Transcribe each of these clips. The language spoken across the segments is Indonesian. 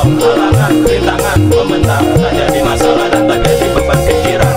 Wow, halangan, rintangan, membentang, tak jadi masalah dan tak jadi beban pikiran.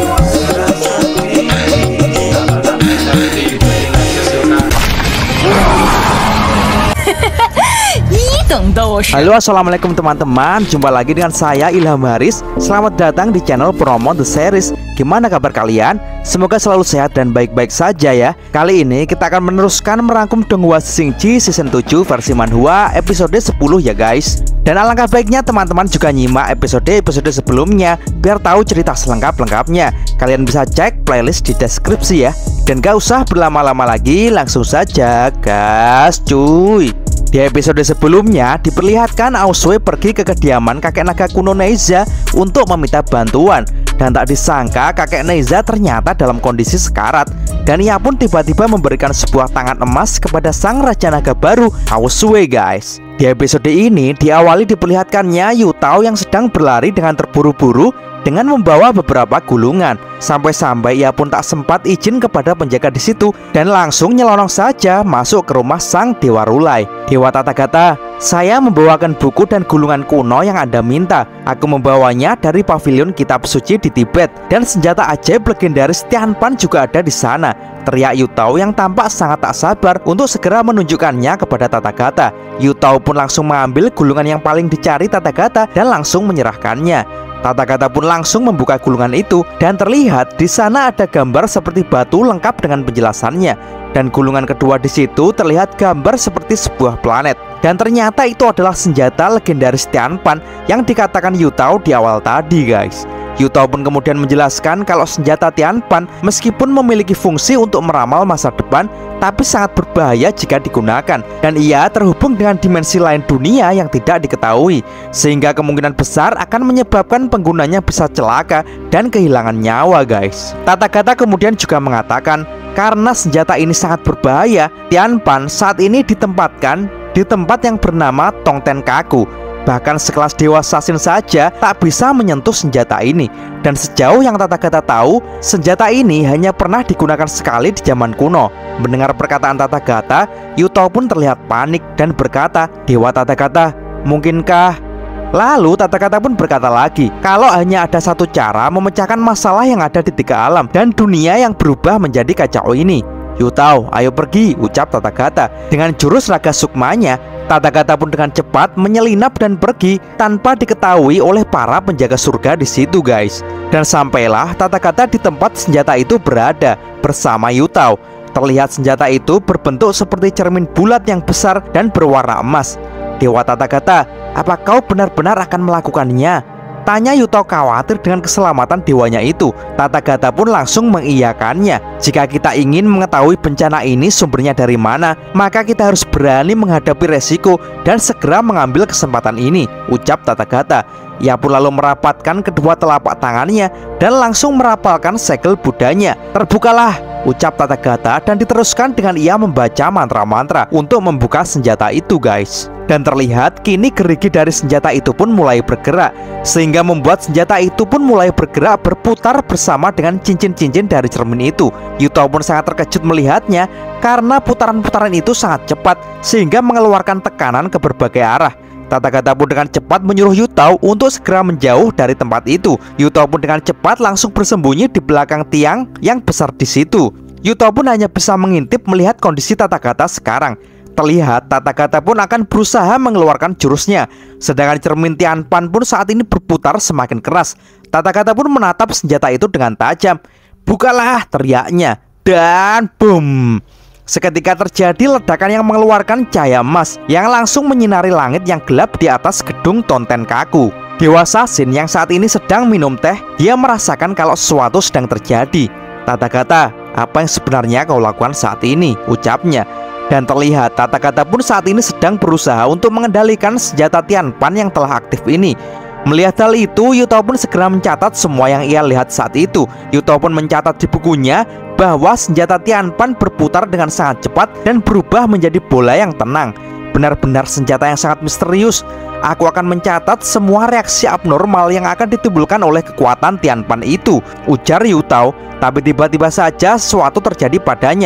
Halo, assalamualaikum teman-teman. Jumpa lagi dengan saya Ilham Haris. Selamat datang di channel Promo The Series. Gimana kabar kalian? Semoga selalu sehat dan baik-baik saja ya. Kali ini kita akan meneruskan merangkum Donghua Shingji season 7 versi manhwa episode 10 ya guys. Dan alangkah baiknya teman-teman juga nyimak episode-episode sebelumnya biar tahu cerita selengkap-lengkapnya. Kalian bisa cek playlist di deskripsi ya. Dan gak usah berlama-lama lagi, langsung saja gas cuy. Di episode sebelumnya diperlihatkan Aosue pergi ke kediaman kakek naga kuno Neiza untuk meminta bantuan. Dan tak disangka kakek Neiza ternyata dalam kondisi sekarat. Dan ia pun tiba-tiba memberikan sebuah tangan emas kepada sang raja naga baru Aosue guys. Di episode ini diawali diperlihatkannya Yutao yang sedang berlari dengan terburu-buru dengan membawa beberapa gulungan. Sampai-sampai ia pun tak sempat izin kepada penjaga di situ dan langsung nyelonong saja masuk ke rumah sang Dewa Rulai. Dewa Tathagata, saya membawakan buku dan gulungan kuno yang Anda minta. Aku membawanya dari pavilion kitab suci di Tibet. Dan senjata ajaib legendaris Tianpan juga ada di sana, teriak Yutao yang tampak sangat tak sabar untuk segera menunjukkannya kepada Tathagata. Yutao pun langsung mengambil gulungan yang paling dicari Tathagata dan langsung menyerahkannya. Tathagata pun langsung membuka gulungan itu dan terlihat di sana ada gambar seperti batu lengkap dengan penjelasannya. Dan gulungan kedua di situ terlihat gambar seperti sebuah planet. Dan ternyata itu adalah senjata legendaris Tianpan yang dikatakan Yutao di awal tadi guys. Yutao pun kemudian menjelaskan kalau senjata Tianpan meskipun memiliki fungsi untuk meramal masa depan, tapi sangat berbahaya jika digunakan. Dan ia terhubung dengan dimensi lain dunia yang tidak diketahui, sehingga kemungkinan besar akan menyebabkan penggunanya bisa celaka dan kehilangan nyawa guys. Tathagata kemudian juga mengatakan karena senjata ini sangat berbahaya, Tianpan saat ini ditempatkan di tempat yang bernama Tongtenkaku. Bahkan sekelas Dewa Sasin saja tak bisa menyentuh senjata ini. Dan sejauh yang Tathagata tahu, senjata ini hanya pernah digunakan sekali di zaman kuno. Mendengar perkataan Tathagata, Yutao pun terlihat panik dan berkata, Dewa Tathagata, mungkinkah? Lalu Tathagata pun berkata lagi, kalau hanya ada satu cara memecahkan masalah yang ada di tiga alam dan dunia yang berubah menjadi kacau ini. Yutao, ayo pergi, ucap Tathagata. Dengan jurus raga sukmanya, Tathagata pun dengan cepat menyelinap dan pergi tanpa diketahui oleh para penjaga surga di situ guys. Dan sampailah Tathagata di tempat senjata itu berada bersama Yutao. Terlihat senjata itu berbentuk seperti cermin bulat yang besar dan berwarna emas. Dewa Tathagata, apa kau benar-benar akan melakukannya? Tanya Yutao khawatir dengan keselamatan dewanya itu. Tathagata pun langsung mengiyakannya. Jika kita ingin mengetahui bencana ini sumbernya dari mana, maka kita harus berani menghadapi resiko dan segera mengambil kesempatan ini, ucap Tathagata. Ia pun lalu merapatkan kedua telapak tangannya dan langsung merapalkan segel budanya. Terbukalah, ucap Tathagata, dan diteruskan dengan ia membaca mantra-mantra untuk membuka senjata itu guys. Dan terlihat kini gerigi dari senjata itu pun mulai bergerak, sehingga membuat senjata itu pun mulai bergerak berputar bersama dengan cincin-cincin dari cermin itu. Yutao pun sangat terkejut melihatnya karena putaran-putaran itu sangat cepat sehingga mengeluarkan tekanan ke berbagai arah. Tathagata pun dengan cepat menyuruh Yutao untuk segera menjauh dari tempat itu. Yutao pun dengan cepat langsung bersembunyi di belakang tiang yang besar di situ. Yutao pun hanya bisa mengintip melihat kondisi Tathagata sekarang. Terlihat Tathagata pun akan berusaha mengeluarkan jurusnya, sedangkan cermin Tianpan pun saat ini berputar semakin keras. Tathagata pun menatap senjata itu dengan tajam. Bukalah, teriaknya, dan boom. Seketika terjadi ledakan yang mengeluarkan cahaya emas yang langsung menyinari langit yang gelap di atas gedung Tongtenkaku. Dewa Sasin yang saat ini sedang minum teh, dia merasakan kalau sesuatu sedang terjadi. Tathagata, apa yang sebenarnya kau lakukan saat ini? Ucapnya. Dan terlihat Tathagata pun saat ini sedang berusaha untuk mengendalikan senjata Tianpan yang telah aktif ini. Melihat hal itu, Yutao pun segera mencatat semua yang ia lihat saat itu. Yutao pun mencatat di bukunya bahwa senjata Tianpan berputar dengan sangat cepat dan berubah menjadi bola yang tenang. Benar-benar senjata yang sangat misterius. Aku akan mencatat semua reaksi abnormal yang akan ditimbulkan oleh kekuatan Tianpan itu, ujar Yutao. Tapi tiba-tiba saja sesuatu terjadi padanya.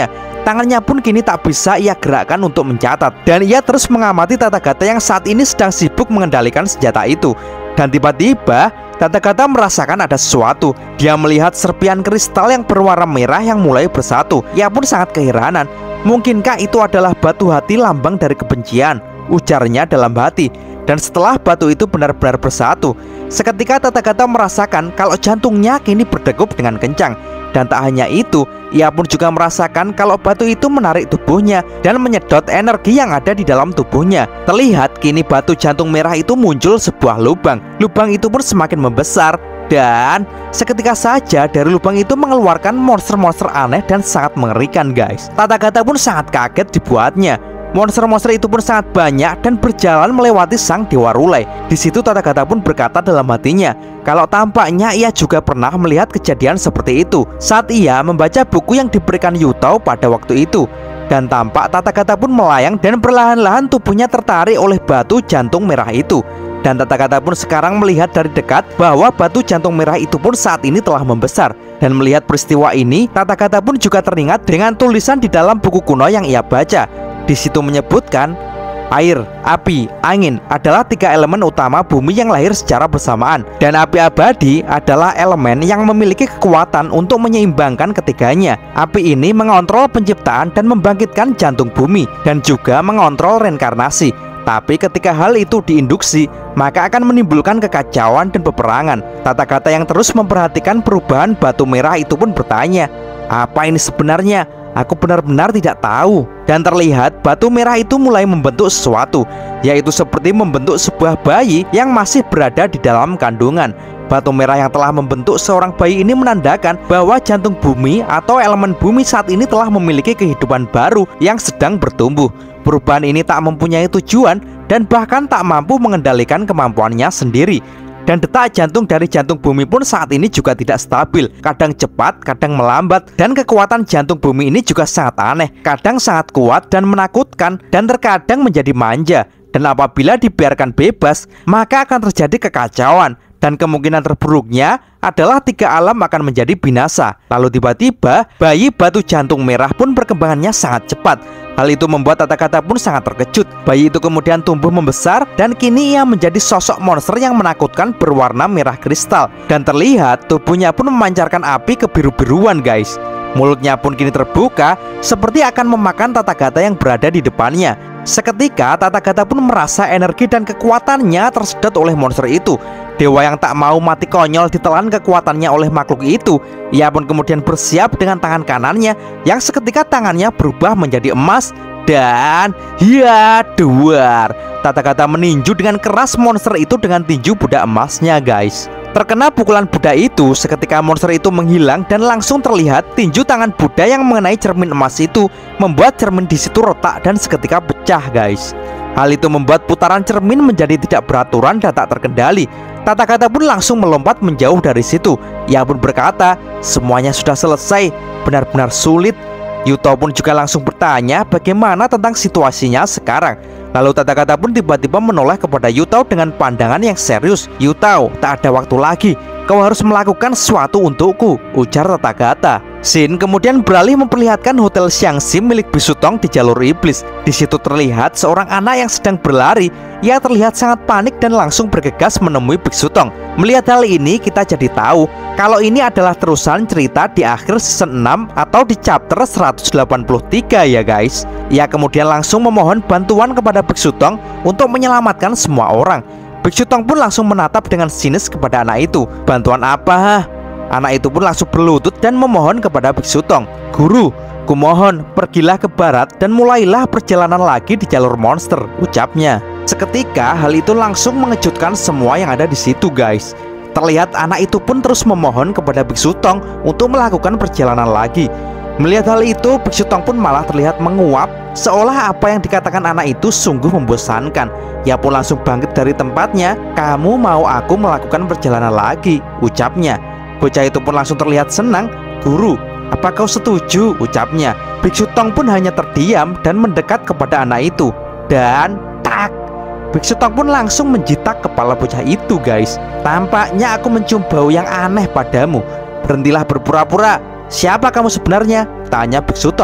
Tangannya pun kini tak bisa ia gerakkan untuk mencatat. Dan ia terus mengamati Tathagata yang saat ini sedang sibuk mengendalikan senjata itu. Dan tiba-tiba Tathagata merasakan ada sesuatu. Dia melihat serpian kristal yang berwarna merah yang mulai bersatu. Ia pun sangat keheranan. Mungkinkah itu adalah batu hati, lambang dari kebencian? Ujarnya dalam hati. Dan setelah batu itu benar-benar bersatu, seketika Tathagata merasakan kalau jantungnya kini berdegup dengan kencang. Dan tak hanya itu, ia pun juga merasakan kalau batu itu menarik tubuhnya dan menyedot energi yang ada di dalam tubuhnya. Terlihat kini batu jantung merah itu muncul sebuah lubang. Lubang itu pun semakin membesar. Dan seketika saja dari lubang itu mengeluarkan monster-monster aneh dan sangat mengerikan, guys. Tathagata pun sangat kaget dibuatnya. Monster-monster itu pun sangat banyak dan berjalan melewati sang Dewa Rulai. Di situ Tathagata pun berkata dalam hatinya, kalau tampaknya ia juga pernah melihat kejadian seperti itu saat ia membaca buku yang diberikan Yutao pada waktu itu. Dan tampak Tathagata pun melayang dan perlahan-lahan tubuhnya tertarik oleh batu jantung merah itu. Dan Tathagata pun sekarang melihat dari dekat bahwa batu jantung merah itu pun saat ini telah membesar. Dan melihat peristiwa ini, Tathagata pun juga teringat dengan tulisan di dalam buku kuno yang ia baca. Di situ menyebutkan air, api, angin adalah 3 elemen utama bumi yang lahir secara bersamaan. Dan api abadi adalah elemen yang memiliki kekuatan untuk menyeimbangkan ketiganya. Api ini mengontrol penciptaan dan membangkitkan jantung bumi, dan juga mengontrol reinkarnasi. Tapi ketika hal itu diinduksi, maka akan menimbulkan kekacauan dan peperangan. Tathagata yang terus memperhatikan perubahan batu merah itu pun bertanya, apa ini sebenarnya? Aku benar-benar tidak tahu. Dan terlihat batu merah itu mulai membentuk sesuatu, yaitu seperti membentuk sebuah bayi yang masih berada di dalam kandungan. Batu merah yang telah membentuk seorang bayi ini menandakan bahwa jantung bumi atau elemen bumi saat ini telah memiliki kehidupan baru yang sedang bertumbuh. Perubahan ini tak mempunyai tujuan dan bahkan tak mampu mengendalikan kemampuannya sendiri. Dan detak jantung dari jantung bumi pun saat ini juga tidak stabil. Kadang cepat, kadang melambat. Dan kekuatan jantung bumi ini juga sangat aneh. Kadang sangat kuat dan menakutkan, dan terkadang menjadi manja. Dan apabila dibiarkan bebas, maka akan terjadi kekacauan. Dan kemungkinan terburuknya adalah 3 alam akan menjadi binasa. Lalu tiba-tiba bayi batu jantung merah pun perkembangannya sangat cepat. Hal itu membuat Tathagata pun sangat terkejut. Bayi itu kemudian tumbuh membesar dan kini ia menjadi sosok monster yang menakutkan berwarna merah kristal. Dan terlihat tubuhnya pun memancarkan api kebiru-biruan, guys. Mulutnya pun kini terbuka seperti akan memakan Tathagata yang berada di depannya. Seketika Tathagata pun merasa energi dan kekuatannya tersedot oleh monster itu. Dewa yang tak mau mati konyol ditelan kekuatannya oleh makhluk itu. Ia pun kemudian bersiap dengan tangan kanannya yang seketika tangannya berubah menjadi emas. Dan ya duar, Tathagata meninju dengan keras monster itu dengan tinju budak emasnya, guys. Terkena pukulan Buddha itu, seketika monster itu menghilang dan langsung terlihat tinju tangan Buddha yang mengenai cermin emas itu, membuat cermin di situ retak dan seketika pecah, guys. Hal itu membuat putaran cermin menjadi tidak beraturan dan tak terkendali. Tathagata pun langsung melompat menjauh dari situ. Ia pun berkata, semuanya sudah selesai, benar-benar sulit. Yutao pun juga langsung bertanya bagaimana tentang situasinya sekarang. Lalu Tathagata pun tiba-tiba menoleh kepada Yutao dengan pandangan yang serius. Yutao, tak ada waktu lagi. Kau harus melakukan sesuatu untukku, ujar Tathagata. Shin kemudian beralih memperlihatkan hotel Xiangxi milik Bisutong di jalur iblis. Di situ terlihat seorang anak yang sedang berlari. Ia terlihat sangat panik dan langsung bergegas menemui Bisutong. Melihat hal ini, kita jadi tahu kalau ini adalah terusan cerita di akhir season 6 atau di chapter 183 ya, guys. Ia kemudian langsung memohon bantuan kepada Bisutong untuk menyelamatkan semua orang. Bisutong pun langsung menatap dengan sinis kepada anak itu. Bantuan apa? Anak itu pun langsung berlutut dan memohon kepada Bisutong. Guru, kumohon pergilah ke barat dan mulailah perjalanan lagi di jalur monster, ucapnya. Seketika hal itu langsung mengejutkan semua yang ada di situ, guys. Terlihat anak itu pun terus memohon kepada Bisutong untuk melakukan perjalanan lagi. Melihat hal itu, Bisutong pun malah terlihat menguap, seolah apa yang dikatakan anak itu sungguh membosankan. Ia pun langsung bangkit dari tempatnya. Kamu mau aku melakukan perjalanan lagi, ucapnya. Bocah itu pun langsung terlihat senang. Guru, apa kau setuju, ucapnya. Bisutong pun hanya terdiam dan mendekat kepada anak itu. Dan tak, Bisutong pun langsung menjitak kepala bocah itu, guys. Tampaknya aku mencium bau yang aneh padamu. Berhentilah berpura-pura. Siapa kamu sebenarnya? Tanya Bisutong.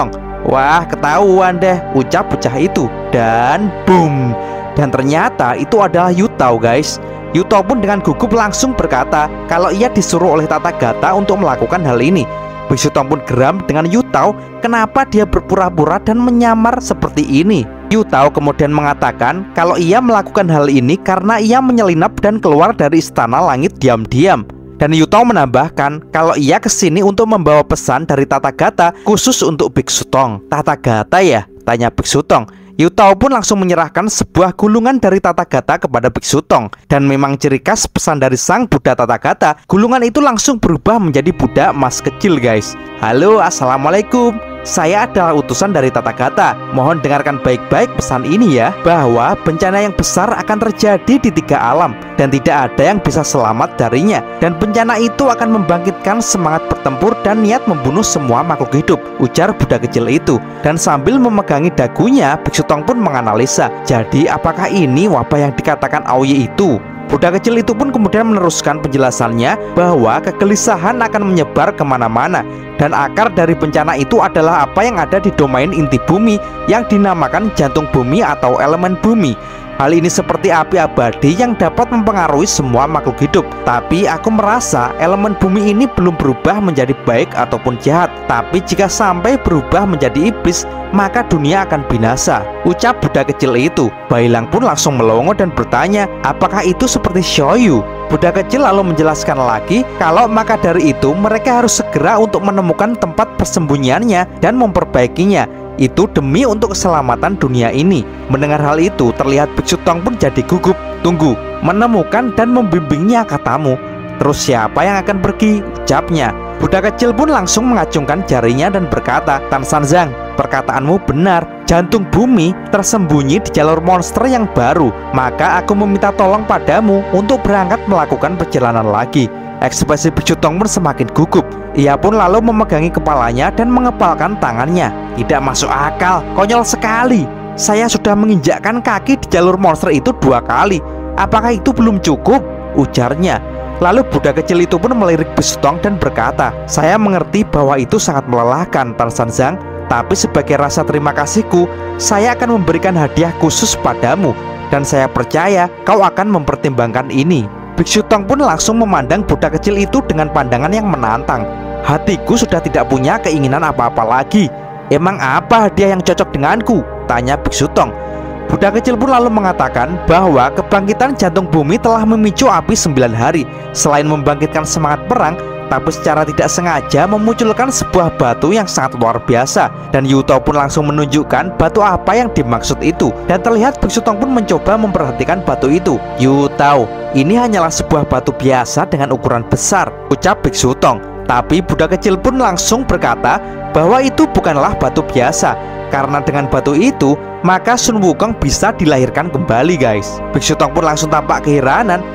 Wah, ketahuan deh, ucap bocah itu. Dan boom. Dan ternyata itu adalah Yutao guys. Yutao pun dengan gugup langsung berkata kalau ia disuruh oleh Tathagata untuk melakukan hal ini. Biksu Tong pun geram dengan Yutao, kenapa dia berpura-pura dan menyamar seperti ini. Yutao kemudian mengatakan kalau ia melakukan hal ini karena ia menyelinap dan keluar dari istana langit diam-diam. Dan Yutao menambahkan kalau ia kesini untuk membawa pesan dari Tathagata khusus untuk Biksu Tong. Tathagata ya? Tanya Biksu Tong. Yutao pun langsung menyerahkan sebuah gulungan dari Tathagata kepada Biksu Tong. Dan memang ciri khas pesan dari sang Buddha Tathagata, gulungan itu langsung berubah menjadi Buddha emas kecil guys. Halo, assalamualaikum. Saya adalah utusan dari Tathagata. Mohon dengarkan baik-baik pesan ini ya, bahwa bencana yang besar akan terjadi di 3 alam dan tidak ada yang bisa selamat darinya. Dan bencana itu akan membangkitkan semangat bertempur dan niat membunuh semua makhluk hidup, ujar Buddha kecil itu. Dan sambil memegangi dagunya, Biksu Tong pun menganalisa, jadi apakah ini wabah yang dikatakan Aoyi itu? Buddha kecil itu pun kemudian meneruskan penjelasannya bahwa kegelisahan akan menyebar kemana-mana. Dan akar dari bencana itu adalah apa yang ada di domain inti bumi yang dinamakan jantung bumi atau elemen bumi. Hal ini seperti api abadi yang dapat mempengaruhi semua makhluk hidup. Tapi aku merasa elemen bumi ini belum berubah menjadi baik ataupun jahat. Tapi jika sampai berubah menjadi iblis, maka dunia akan binasa, ucap Buddha kecil itu. Bailang pun langsung melongo dan bertanya, apakah itu seperti Shoyu? Buddha kecil lalu menjelaskan lagi kalau maka dari itu mereka harus segera untuk menemukan tempat persembunyiannya dan memperbaikinya. Itu demi untuk keselamatan dunia ini. Mendengar hal itu, terlihat Biksu Tong pun jadi gugup. Tunggu, menemukan dan membimbingnya katamu. Terus siapa yang akan pergi? Ucapnya. Buddha kecil pun langsung mengacungkan jarinya dan berkata, Tan Sanzang, perkataanmu benar. Jantung bumi tersembunyi di jalur monster yang baru. Maka aku meminta tolong padamu untuk berangkat melakukan perjalanan lagi. Ekspresi Biksu Tong pun semakin gugup. Ia pun lalu memegangi kepalanya dan mengepalkan tangannya. Tidak masuk akal, konyol sekali. Saya sudah menginjakkan kaki di jalur monster itu 2 kali. Apakah itu belum cukup? Ujarnya. Lalu Buddha kecil itu pun melirik Biksu Tong dan berkata, saya mengerti bahwa itu sangat melelahkan, Tan Sanzang. Tapi sebagai rasa terima kasihku, saya akan memberikan hadiah khusus padamu. Dan saya percaya kau akan mempertimbangkan ini. Biksu Tong pun langsung memandang Buddha kecil itu dengan pandangan yang menantang. Hatiku sudah tidak punya keinginan apa-apa lagi. Emang apa hadiah yang cocok denganku? Tanya Biksu Tong. Buddha kecil pun lalu mengatakan bahwa kebangkitan jantung bumi telah memicu api 9 hari. Selain membangkitkan semangat perang, tapi secara tidak sengaja memunculkan sebuah batu yang sangat luar biasa. Dan Yutao pun langsung menunjukkan batu apa yang dimaksud itu. Dan terlihat Biksu Tong pun mencoba memperhatikan batu itu. Yutao, ini hanyalah sebuah batu biasa dengan ukuran besar, ucap Biksu Tong. Tapi Buddha kecil pun langsung berkata bahwa itu bukanlah batu biasa, karena dengan batu itu maka Sun Wukong bisa dilahirkan kembali guys. Biksu Tong pun langsung tampak keheranan.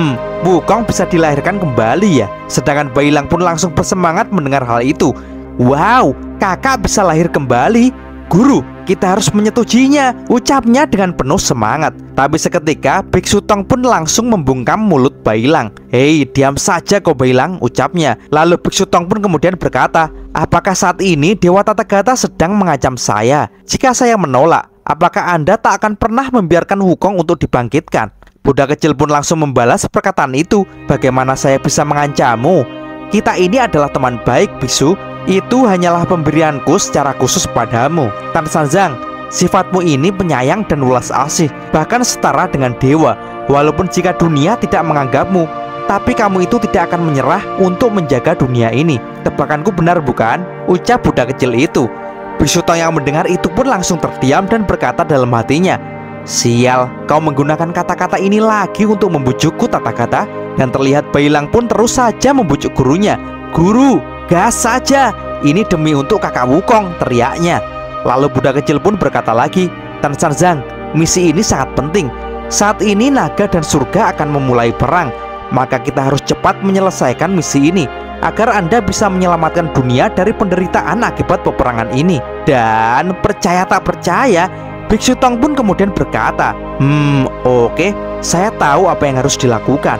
Wukong bisa dilahirkan kembali ya? Sedangkan Bailang pun langsung bersemangat mendengar hal itu. Wow, kakak bisa lahir kembali. Guru, kita harus menyetujuinya, ucapnya dengan penuh semangat. Tapi seketika Biksu Tong pun langsung membungkam mulut Bailang. Hei, diam saja kau Bailang, ucapnya. Lalu Biksu Tong pun kemudian berkata, apakah saat ini Dewa Tathagata sedang mengancam saya? Jika saya menolak, apakah Anda tak akan pernah membiarkan Wukong untuk dibangkitkan? Buddha kecil pun langsung membalas perkataan itu. Bagaimana saya bisa mengancammu? Kita ini adalah teman baik, Biksu. Itu hanyalah pemberianku secara khusus padamu. Tan Sanzang, sifatmu ini penyayang dan ulas asih, bahkan setara dengan dewa. Walaupun jika dunia tidak menganggapmu, tapi kamu itu tidak akan menyerah untuk menjaga dunia ini. Tebakanku benar bukan? Ucap Buddha kecil itu. Biksu Tong yang mendengar itu pun langsung terdiam dan berkata dalam hatinya, sial, kau menggunakan kata-kata ini lagi untuk membujukku Tathagata. Dan terlihat Bailang pun terus saja membujuk gurunya. Guru, gas saja, ini demi untuk kakak Wukong, teriaknya. Lalu Buddha kecil pun berkata lagi, Tan Sanzang, misi ini sangat penting. Saat ini naga dan surga akan memulai perang. Maka kita harus cepat menyelesaikan misi ini agar Anda bisa menyelamatkan dunia dari penderitaan akibat peperangan ini. Dan percaya tak percaya, Biksu Tong pun kemudian berkata, oke, saya tahu apa yang harus dilakukan.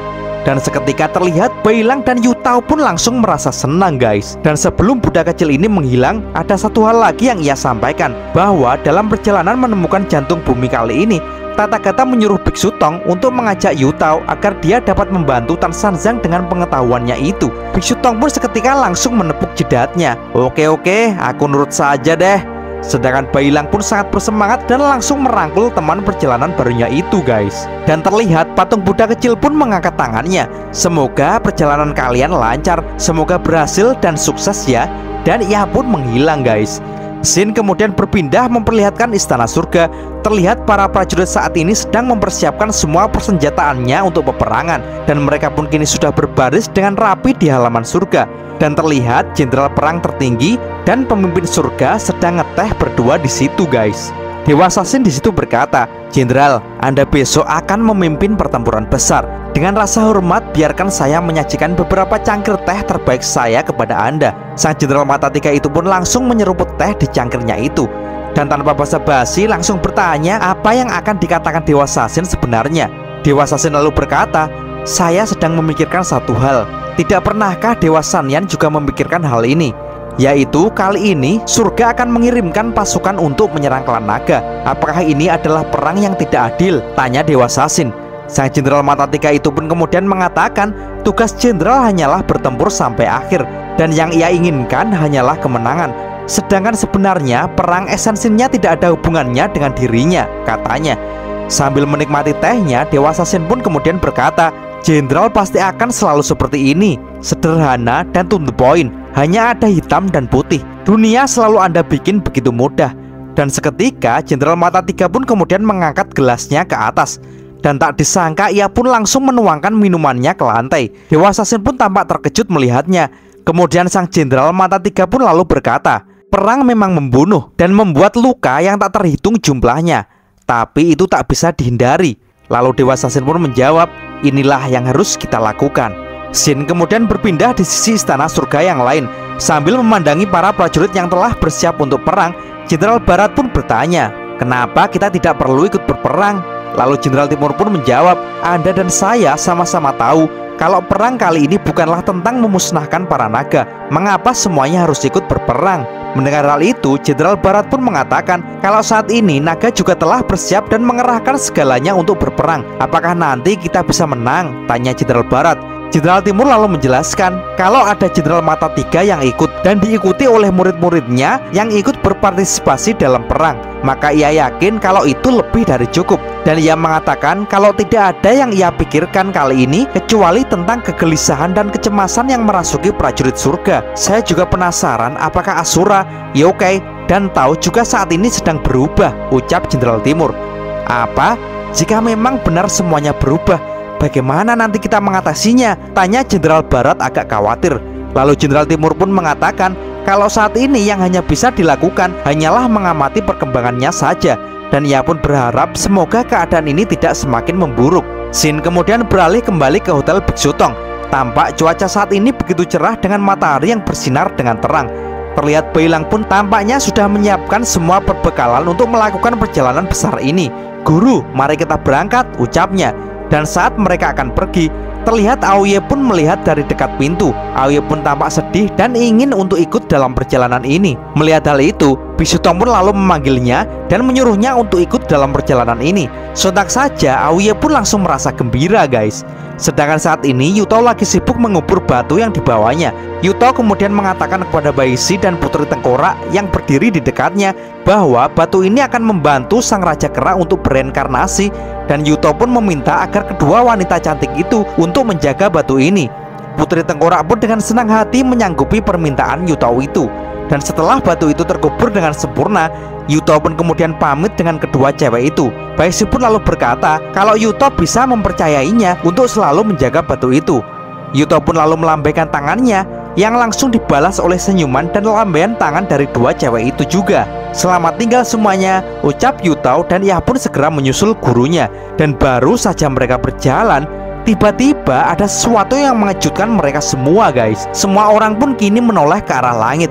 Dan seketika terlihat Bailang dan Yutao pun langsung merasa senang guys. Dan sebelum budak kecil ini menghilang, ada satu hal lagi yang ia sampaikan, bahwa dalam perjalanan menemukan jantung bumi kali ini, Tathagata menyuruh Biksu Tong untuk mengajak Yutao agar dia dapat membantu Tan Sanzang dengan pengetahuannya itu. Biksu Tong pun seketika langsung menepuk jidatnya. Oke, aku nurut saja deh. Sedangkan Bailang pun sangat bersemangat dan langsung merangkul teman perjalanan barunya itu guys. Dan terlihat patung Buddha kecil pun mengangkat tangannya. Semoga perjalanan kalian lancar, semoga berhasil dan sukses ya. Dan ia pun menghilang guys. Scene kemudian berpindah memperlihatkan istana surga. Terlihat para prajurit saat ini sedang mempersiapkan semua persenjataannya untuk peperangan. Dan mereka pun kini sudah berbaris dengan rapi di halaman surga. Dan terlihat jenderal perang tertinggi dan pemimpin surga sedang ngeteh berdua di situ guys. Dewa Sasin di situ berkata, "Jenderal, Anda besok akan memimpin pertempuran besar. Dengan rasa hormat, biarkan saya menyajikan beberapa cangkir teh terbaik saya kepada Anda." Sang jenderal mata tiga itu pun langsung menyeruput teh di cangkirnya itu. Dan tanpa basa-basi langsung bertanya apa yang akan dikatakan Dewa Sasin sebenarnya. Dewa Sasin lalu berkata, "Saya sedang memikirkan satu hal. Tidak pernahkah Dewa Sanyan juga memikirkan hal ini? Yaitu kali ini surga akan mengirimkan pasukan untuk menyerang klan naga. Apakah ini adalah perang yang tidak adil?" tanya Dewa Sasin. Sang jenderal mata tiga itu pun kemudian mengatakan tugas jenderal hanyalah bertempur sampai akhir, dan yang ia inginkan hanyalah kemenangan. Sedangkan sebenarnya perang esensinya tidak ada hubungannya dengan dirinya, katanya. Sambil menikmati tehnya, Dewa Sasin pun kemudian berkata, "Jenderal pasti akan selalu seperti ini, sederhana dan to the point. Hanya ada hitam dan putih. Dunia selalu Anda bikin begitu mudah." Dan seketika jenderal mata tiga pun kemudian mengangkat gelasnya ke atas. Dan tak disangka ia pun langsung menuangkan minumannya ke lantai. Dewa Sasin pun tampak terkejut melihatnya. Kemudian sang jenderal mata tiga pun lalu berkata, "Perang memang membunuh dan membuat luka yang tak terhitung jumlahnya, tapi itu tak bisa dihindari." Lalu Dewa Sasin pun menjawab, "Inilah yang harus kita lakukan." Scene kemudian berpindah di sisi istana surga yang lain. Sambil memandangi para prajurit yang telah bersiap untuk perang, Jenderal Barat pun bertanya, "Kenapa kita tidak perlu ikut berperang?" Lalu Jenderal Timur pun menjawab, "Anda dan saya sama-sama tahu kalau perang kali ini bukanlah tentang memusnahkan para naga. Mengapa semuanya harus ikut berperang?" Mendengar hal itu, Jenderal Barat pun mengatakan kalau saat ini naga juga telah bersiap dan mengerahkan segalanya untuk berperang. "Apakah nanti kita bisa menang?" tanya Jenderal Barat. Jenderal Timur lalu menjelaskan kalau ada jenderal mata tiga yang ikut dan diikuti oleh murid-muridnya yang ikut berpartisipasi dalam perang, maka ia yakin kalau itu lebih dari cukup. Dan ia mengatakan kalau tidak ada yang ia pikirkan kali ini kecuali tentang kegelisahan dan kecemasan yang merasuki prajurit surga. "Saya juga penasaran apakah Asura, Yokai, dan Tao juga saat ini sedang berubah," ucap Jenderal Timur. "Apa? Jika memang benar semuanya berubah, bagaimana nanti kita mengatasinya?" tanya Jenderal Barat agak khawatir. Lalu Jenderal Timur pun mengatakan kalau saat ini yang hanya bisa dilakukan hanyalah mengamati perkembangannya saja. Dan ia pun berharap semoga keadaan ini tidak semakin memburuk. Scene kemudian beralih kembali ke Hotel Biksu Tong. Tampak cuaca saat ini begitu cerah dengan matahari yang bersinar dengan terang. Terlihat Bailang pun tampaknya sudah menyiapkan semua perbekalan untuk melakukan perjalanan besar ini. "Guru, mari kita berangkat," ucapnya. Dan saat mereka akan pergi, terlihat Aoye pun melihat dari dekat pintu. Aoye pun tampak sedih dan ingin untuk ikut dalam perjalanan ini. Melihat hal itu, Biksu Tong pun lalu memanggilnya dan menyuruhnya untuk ikut dalam perjalanan ini. Sontak saja Aoye pun langsung merasa gembira guys. Sedangkan saat ini Yutao lagi sibuk mengubur batu yang dibawanya. Yutao kemudian mengatakan kepada Baishi dan Putri Tengkorak yang berdiri di dekatnya bahwa batu ini akan membantu sang Raja Kera untuk bereinkarnasi. Dan Yutao pun meminta agar kedua wanita cantik itu untuk menjaga batu ini. Putri Tengkorak pun dengan senang hati menyanggupi permintaan Yutao itu. Dan setelah batu itu terkubur dengan sempurna, Yutao pun kemudian pamit dengan kedua cewek itu. Baishi pun lalu berkata kalau Yutao bisa mempercayainya untuk selalu menjaga batu itu. Yutao pun lalu melambaikan tangannya yang langsung dibalas oleh senyuman dan lambaian tangan dari dua cewek itu juga. "Selamat tinggal semuanya," ucap Yutao, dan ia pun segera menyusul gurunya. Dan baru saja mereka berjalan, tiba-tiba ada sesuatu yang mengejutkan mereka semua guys. Semua orang pun kini menoleh ke arah langit.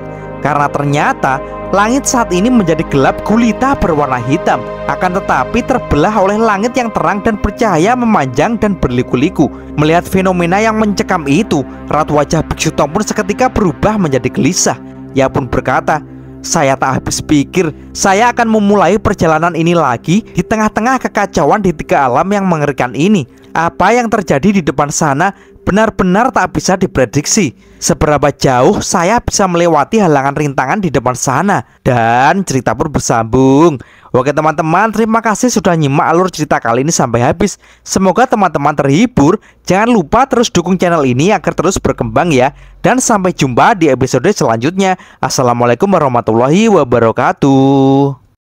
Karena ternyata langit saat ini menjadi gelap gulita berwarna hitam. Akan tetapi terbelah oleh langit yang terang dan bercahaya memanjang dan berliku-liku. Melihat fenomena yang mencekam itu, raut wajah Biksu Tong pun seketika berubah menjadi gelisah. Ia pun berkata, "Saya tak habis pikir saya akan memulai perjalanan ini lagi di tengah-tengah kekacauan di tiga alam yang mengerikan ini. Apa yang terjadi di depan sana benar-benar tak bisa diprediksi. Seberapa jauh saya bisa melewati halangan rintangan di depan sana." Dan cerita pun bersambung. Oke teman-teman, terima kasih sudah nyimak alur cerita kali ini sampai habis. Semoga teman-teman terhibur. Jangan lupa terus dukung channel ini agar terus berkembang ya. Dan sampai jumpa di episode selanjutnya. Assalamualaikum warahmatullahi wabarakatuh.